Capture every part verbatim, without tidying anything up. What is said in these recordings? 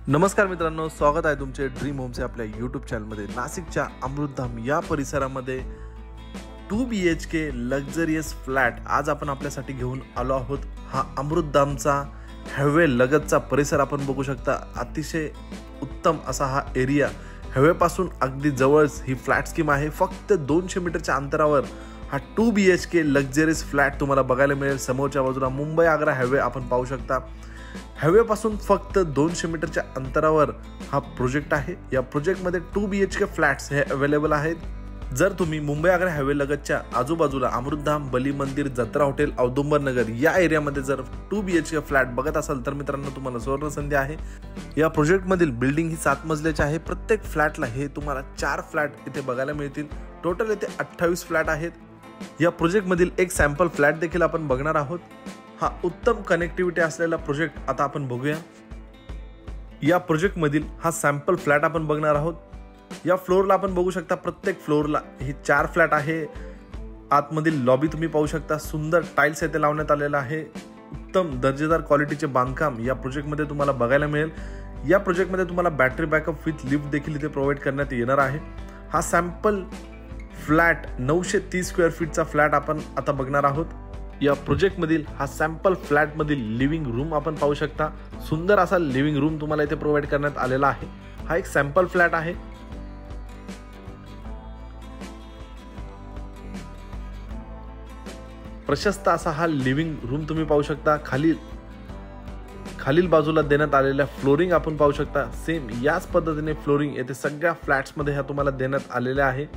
नमस्कार मित्रांनो, स्वागत आहे तुमचे ड्रीम होमचे आपल्या यूट्यूब चॅनलमध्ये। नाशिकच्या अमृतधाम या परिसरामध्ये two B H K luxurious flat आज आपण आपल्यासाठी घेऊन आलो आहोत। हा अमृतधामचा हायवे लगतचा परिसर आपण बघू शकता। अतिशय उत्तम असा हा एरिया, हायवे पासून अगदी जवळच ही फ्लॅट स्कीम आहे। फक्त दोनशे मीटरच्या अंतरावर हा two B H K luxurious flat तुम्हाला बघायला मिळेल। समोरच्या बाजूला मुंबई आग्रा हायवे आपण पाहू शकता। हायवे पासून फक्त दोनशे मीटरच्या अंतरावर हा प्रोजेक्ट आहे। या प्रोजेक्टमध्ये two B H K flats हे अवेलेबल आहेत। जर तुम्ही मुंबई आग्रा हायवे लगतच्या आजूबाजूला अमृतधाम, बली मंदिर, जत्रा हॉटेल, औदुंबर नगर या एरियामध्ये जर two B H K flat बघत असाल तर मित्रांनो तुम्हाला सुवर्ण संधी आहे। या प्रोजेक्टमधील बिल्डिंग ही सात मजल्याची आहे। प्रत्येक फ्लॅटला हे तुम्हाला चार फ्लॅट इथे बघायला मिळतील। टोटल इथे अठ्ठावीस फ्लॅट आहेत। या प्रोजेक्टमधील एक सॅम्पल फ्लॅट देखील आपण बघणार आहोत। हा उत्तम कनेक्टिव्हिटी असलेला प्रोजेक्ट आता आपण बघूया। या प्रोजेक्ट मधील हा सॅम्पल फ्लॅट आपण बघणार आहोत। या फ्लोअरला आपण बघू शकता, प्रत्येक फ्लोअरला हे चार फ्लॅट आहे। आतमधील लॉबी तुम्ही पाहू शकता, सुंदर टाइल्स येथे लावण्यात आलेला आहे। उत्तम दर्जेदार क्वालिटीचे बांधकाम या प्रोजेक्ट मध्ये तुम्हाला बघायला मिळेल। या प्रोजेक्ट मध्ये तुम्हाला बॅटरी बॅकअप विथ लिफ्ट देखील इथे प्रोव्हाइड करण्यात येणार आहे। हा सॅम्पल फ्लॅट नऊशे तीस स्क्वेअर फीटचा फ्लॅट आपण आता बघणार आहोत। या प्रोजेक्ट मधील हा सॅम्पल फ्लॅट मधील लिव्हिंग रूम आपण पाहू शकता। सुंदर असा लिव्हिंग रूम तुम्हाला इथे प्रोव्हाइड करण्यात आलेला आहे। हा एक सॅम्पल फ्लॅट आहे। प्रशस्त असा हा लिव्हिंग रूम तुम्ही पाहू शकता। खाली खालील बाजूला देण्यात आलेल्या फ्लोरिंग आपण पाहू शकता। सेम याच पद्धतीने फ्लोरिंग येथे सगळ्या फ्लॅट्स मध्ये ह्या तुम्हाला देण्यात आलेल्या आहे।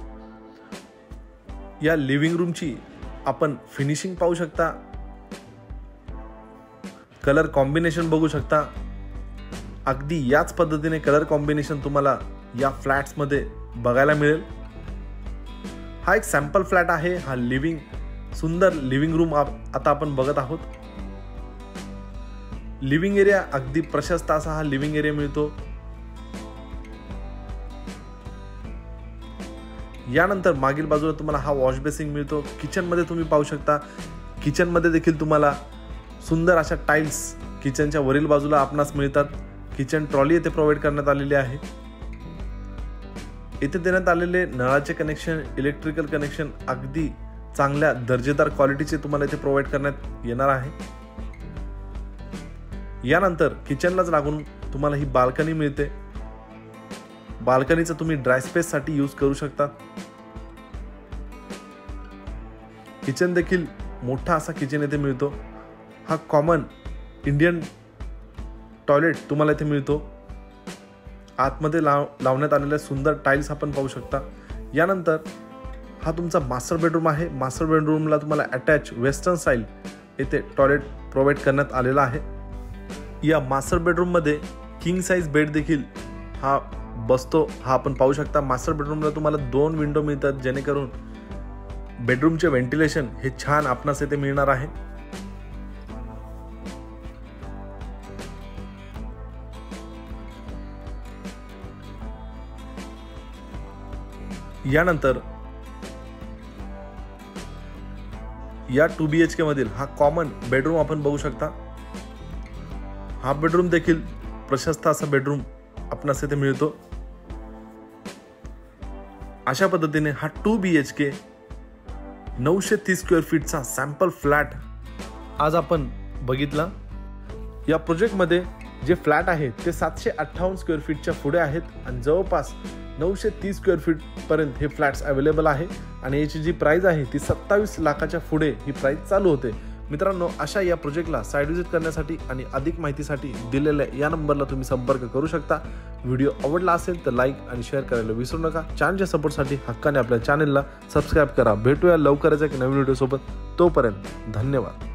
या लिव्हिंग रूमची आपण फिनिशिंग पाहू शकता, कलर कॉम्बिनेशन बघू शकता। अगदी याच पद्धतीने कलर कॉम्बिनेशन तुम्हाला या फ्लॅट्स मध्ये बघायला मिळेल। हा एक सॅम्पल फ्लॅट आहे। हा लिव्हिंग सुंदर लिव्हिंग रूम आता आपण बघत आहोत। लिव्हिंग एरिया अगदी प्रशस्त असा हा लिव्हिंग एरिया मिळतो। यानंतर मागील बाजूला तुम्हाला हा वॉश बेसिन मिळतो। किचन मध्ये तुम्ही पाहू शकता, किचन मध्ये देखील तुम्हाला सुंदर अशा टाइल्स किचनच्या वरील बाजूला आपणास मिळतात। किचन ट्रॉली येथे प्रोव्हाइड करण्यात आलेली आहे। इथे देण्यात आलेले नळाचे कनेक्शन, इलेक्ट्रिकल कनेक्शन अगदी चांगल्या दर्जेदार क्वालिटीचे तुम्हाला इथे प्रोव्हाइड करण्यात येणार आहे। यानंतर किचनलाच लागून तुम्हाला ही बाल्कनी मिळते। बाल्कनीचा तुम्ही ड्राय स्पेस साठी यूज करू शकता। किचन देखील मोठा असा किचन येथे मिळतो। हा कॉमन इंडियन टॉयलेट तुम्हाला इथे मिळतो। आतमध्ये लाव लावण्यात आलेल्या सुंदर टाइल्स आपण पाहू शकता। यानंतर हा तुमचा मास्टर बेडरूम आहे। मास्टर बेडरूमला तुम्हाला अटॅच वेस्टर्न स्टाईल येथे टॉयलेट प्रोव्हाइड करण्यात आलेला आहे। या मास्टर बेडरूम मध्ये किंग साइज बेड देखील हा बसतो, हा आपण पाहू शकता। मास्टर बेडरूमला तुम्हाला दोन विंडो मिळतात, जेणेकरून बेडरूमचे व्हेंटिलेशन हे छान आपणास येथे मिळणार आहे। यानंतर या टू बी एच के मधील हा कॉमन बेडरूम आपण बघू शकता। हा बेडरूम देखील प्रशस्त असा बेडरूम आपणास येथे मिळतो। अशा पद्धतीने हा टू बी एच के नऊशे तीस स्क्वेअर फीटचा सॅम्पल फ्लॅट आज आपण बघितला। या प्रोजेक्ट मध्ये जे फ्लॅट आहे ते सातशे अठ्ठावन्न स्क्वेअर फीटच्या पुढे आहेत आणि जवळपास नऊशे तीस स्क्वेअर फीट पर्यंत हे फ्लॅट्स अवेलेबल आहे आणि याची जी प्राइस आहे ती सत्तावीस लाखाच्या पुढे ही प्राइस चालू होते। मित्रांनो, अशा या प्रोजेक्टला साइट व्हिजिट करण्यासाठी आणि अधिक माहितीसाठी दिलेल्या या नंबरला तुम्ही संपर्क करू शकता। व्हिडिओ आवडला असेल तर लाईक आणि शेअर करायला विसरू नका। चॅनलच्या सपोर्टसाठी हक्काने आपल्या चॅनलला सबस्क्राईब करा। भेटूया लवकरच एक नवीन व्हिडिओ सोबत। तोपर्यंत धन्यवाद।